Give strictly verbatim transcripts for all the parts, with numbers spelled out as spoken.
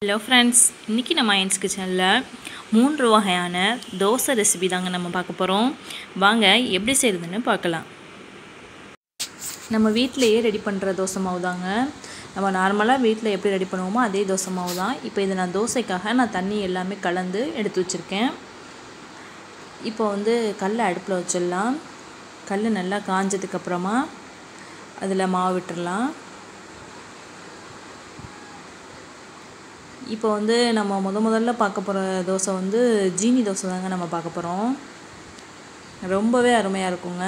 Hello friends, இன்னைக்கு நம்ம Ayin's kitchenல மூன்று வகையான தோசை ரெசிபி தாங்க நம்ம பார்க்க போறோம். வாங்க எப்படி செய்யறதுன்னு பார்க்கலாம். நம்ம வீட்லயே ரெடி பண்ற தோசை மாவு தாங்க. நம்ம நார்மலா வீட்ல எப்படி ரெடி பண்ணுவோமோ அதே தோசை மாவு தான். இப்போ இத நான் தோசைக்காக நான் தண்ணி எல்லாமே கலந்து எடுத்து வச்சிருக்கேன். இப்போ வந்து கல்லை அடுப்புல வச்சிடலாம். கல்லு நல்லா காஞ்சதுக்கு அப்புறமா அதுல மாவு விட்டுறலாம். இப்போ வந்து நம்ம முத முதல்ல பார்க்க போற தோசை வந்து ஜீனி தோசை தாங்க நம்ம பார்க்க போறோம். ரொம்பவே அருமையா இருக்குங்க.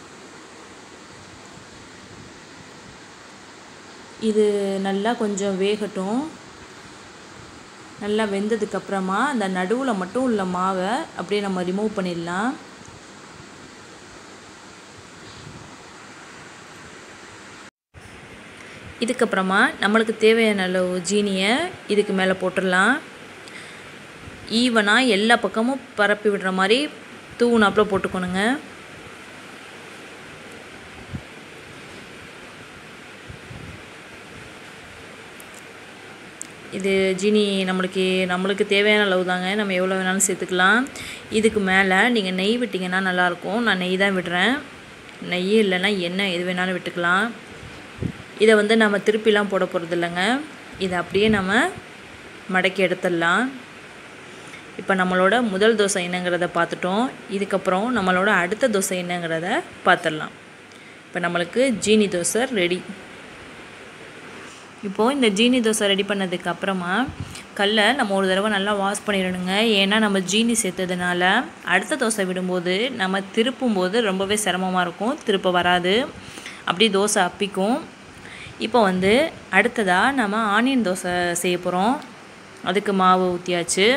இது நல்லா கொஞ்சம் வேகட்டும். நல்லா வெந்ததுக்கு அப்புறமா அந்த நடுவுல மட்டும் உள்ள மாவை அப்படியே நம்ம ரிமூவ் பண்ணிடலாம். இதுக்கு அப்புறமா நமக்கு தேவையான அளவு ஜீனியை இதுக்கு மேலே போட்டுடலாம். ஈவனா எல்லா பக்கமும் பரப்பி விடுற மாதிரி தூணாப்புல போட்டுக்கணுங்க. இது ஜீனி நம்மளுக்கு நம்மளுக்கு தேவையான அளவு தாங்க. நம்ம எவ்வளோ வேணாலும் சேர்த்துக்கலாம். இதுக்கு மேலே நீங்கள் நெய் விட்டிங்கன்னா நல்லாயிருக்கும். நான் நெய் தான் விடுறேன். நெய் இல்லைன்னா எண்ணெய் எது வேணாலும் விட்டுக்கலாம். இதை வந்து நம்ம திருப்பிலாம் போட போகிறது இல்லைங்க. இதை அப்படியே நம்ம மடக்கி எடுத்துடலாம். இப்போ நம்மளோட முதல் தோசை என்னங்கிறத பார்த்துட்டோம். இதுக்கப்புறம் நம்மளோட அடுத்த தோசை என்னங்கிறத பார்த்துடலாம். இப்போ நம்மளுக்கு ஜீனி தோசை ரெடி. இப்போது இந்த ஜீனி தோசை ரெடி பண்ணதுக்கு அப்புறமா கல்லை நம்ம ஒரு தடவை நல்லா வாஷ் பண்ணிடணுங்க. ஏன்னா நம்ம ஜீனி சேர்த்ததுனால அடுத்த தோசை விடும்போது நம்ம திருப்பும்போது ரொம்பவே சிரமமாக இருக்கும். திருப்ப வராது, அப்படி தோசை அப்பிக்கும். இப்போ வந்து அடுத்ததாக நம்ம ஆனியன் தோசை செய்ய போகிறோம். அதுக்கு மாவு ஊற்றியாச்சு.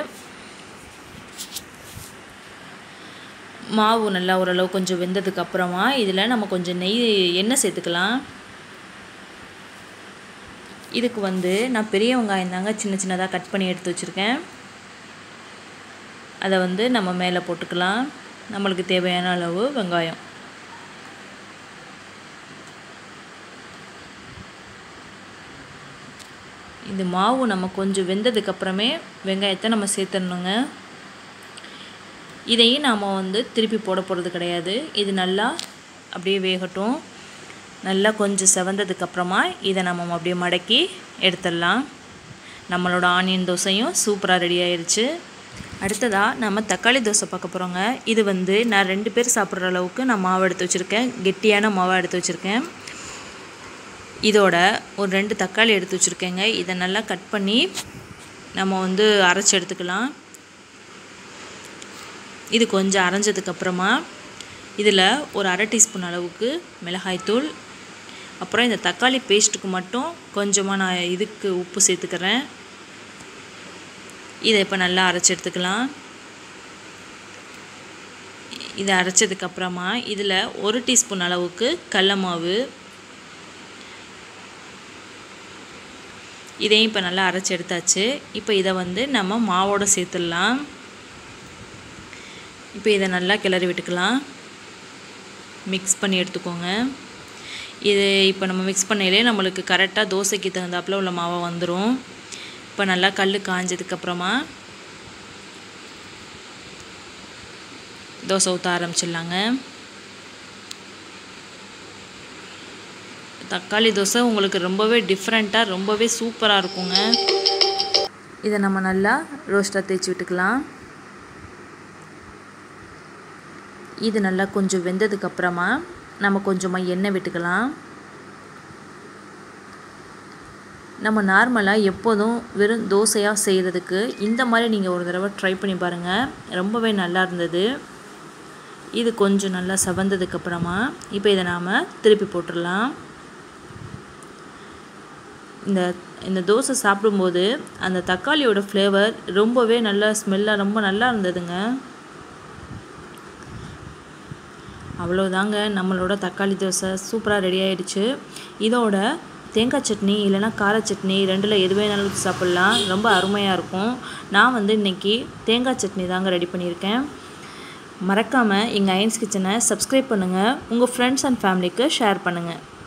மாவு நல்லா ஓரளவு கொஞ்சம் வெந்ததுக்கு அப்புறமா இதில் நம்ம கொஞ்சம் நெய் எண்ணெய் சேர்த்துக்கலாம். இதுக்கு வந்து நான் பெரிய வெங்காயம் தாங்க சின்ன சின்னதாக கட் பண்ணி எடுத்து வச்சுருக்கேன். அதை வந்து நம்ம மேலே போட்டுக்கலாம். நம்மளுக்கு தேவையான அளவு வெங்காயம். இந்த மாவு நம்ம கொஞ்சம் வெந்ததுக்கு அப்புறமே வெங்காயத்தை நம்ம சேர்த்துடணுங்க. இதையும் நாம் வந்து திருப்பி போட போகிறது கிடையாது. இது நல்லா அப்படியே வேகட்டும். நல்லா கொஞ்சம் செவந்ததுக்கு அப்புறமா இதை நம்ம அப்படியே மடக்கி எடுத்துடலாம். நம்மளோட ஆனியன் தோசையும் சூப்பராக ரெடி ஆயிடுச்சு. அடுத்ததாக நம்ம தக்காளி தோசை பார்க்க போகிறோங்க. இது வந்து நான் ரெண்டு பேர் சாப்பிட்ற அளவுக்கு நான் மாவு எடுத்து வச்சுருக்கேன். கெட்டியான மாவை எடுத்து வச்சுருக்கேன். இதோட ஒரு ரெண்டு தக்காளி எடுத்து வச்சுருக்கேங்க. இதை நல்லா கட் பண்ணி நம்ம வந்து அரைச்சி எடுத்துக்கலாம். இது கொஞ்சம் அரைஞ்சதுக்கப்புறமா இதில் ஒரு அரை டீஸ்பூன் அளவுக்கு மிளகாய்த்தூள், அப்புறம் இந்த தக்காளி பேஸ்ட்டுக்கு மட்டும் கொஞ்சமாக நான் இதுக்கு உப்பு சேர்த்துக்கிறேன். இதை இப்போ நல்லா அரைச்சி எடுத்துக்கலாம். இதை அரைச்சதுக்கப்புறமா இதில் ஒரு டீஸ்பூன் அளவுக்கு கடல மாவு, இதையும் இப்போ நல்லா அரைச்சி எடுத்தாச்சு. இப்போ இதை வந்து நம்ம மாவோடு சேர்த்துடலாம். இப்போ இதை நல்லா கிளறி விட்டுக்கலாம். மிக்ஸ் பண்ணி எடுத்துக்கோங்க. இது இப்போ நம்ம மிக்ஸ் பண்ணையிலே நம்மளுக்கு கரெக்டாக தோசைக்கு தகுந்தாப்பில் உள்ள மாவை வந்துடும். இப்போ நல்லா கல் காஞ்சதுக்கப்புறமா தோசை ஊற்ற ஆரம்பிச்சிடலாங்க. தக்காளி தோசை உங்களுக்கு ரொம்பவே டிஃப்ரெண்ட்டாக ரொம்பவே சூப்பராக இருக்குங்க. இதை நம்ம நல்லா ரோஸ்ட்டாக தேய்ச்சி விட்டுக்கலாம். இது நல்லா கொஞ்சம் வெந்ததுக்கப்புறமா நம்ம கொஞ்சமாக எண்ணெய் விட்டுக்கலாம். நம்ம நார்மலாக எப்போதும் வெறும் தோசையாக செய்கிறதுக்கு இந்த மாதிரி நீங்கள் ஒரு தடவை ட்ரை பண்ணி பாருங்கள். ரொம்பவே நல்லா இருந்தது. இது கொஞ்சம் நல்லா செவந்ததுக்கப்புறமா இப்போ இதை நாம் திருப்பி போட்டுடலாம். இந்த இந்த தோசை சாப்பிடும்போது அந்த தக்காளியோட ஃப்ளேவர் ரொம்பவே நல்லா ஸ்மெல்லாக ரொம்ப நல்லா இருந்ததுங்க. அவ்வளோதாங்க, நம்மளோட தக்காளி தோசை சூப்பராக ரெடி ஆகிடுச்சு. இதோட தேங்காய் சட்னி இல்லைனா கார சட்னி ரெண்டில் எது வேணாலும் சாப்பிட்லாம். ரொம்ப அருமையாக இருக்கும். நான் வந்து இன்றைக்கி தேங்காய் சட்னி தாங்க ரெடி பண்ணியிருக்கேன். மறக்காமல் எங்கள் Ayin's கிச்சனை சப்ஸ்கிரைப் பண்ணுங்கள். உங்கள் ஃப்ரெண்ட்ஸ் அண்ட் ஃபேமிலிக்கு ஷேர் பண்ணுங்கள்.